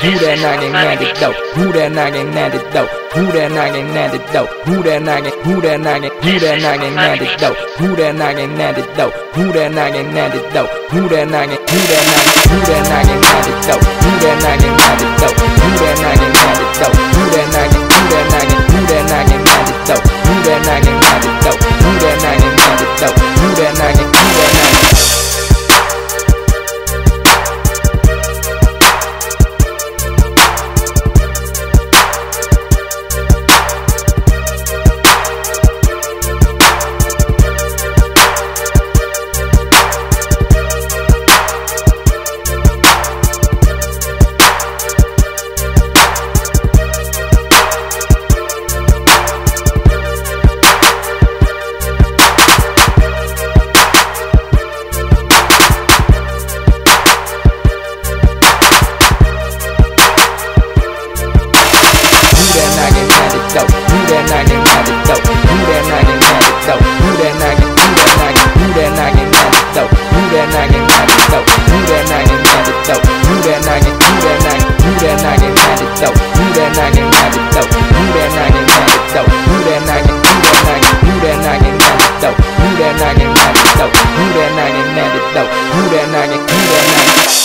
Who that knocking at the door? Who that knocking at the door? Who that knocking at the door? Who that knocking? Who that knocking? Who that knocking at the door? Who that knocking at the door? Who that knocking at the door? Who that knocking? Who that knocking? Who that knocking at the door? Who that knocking at the door? Who that knocking at the door? Who that knocking? Who that knocking? Who that knocking at the door? Who that knocking at the door? Who that knocking at the door? Who that knocking? Who that knocking? Who that knocking?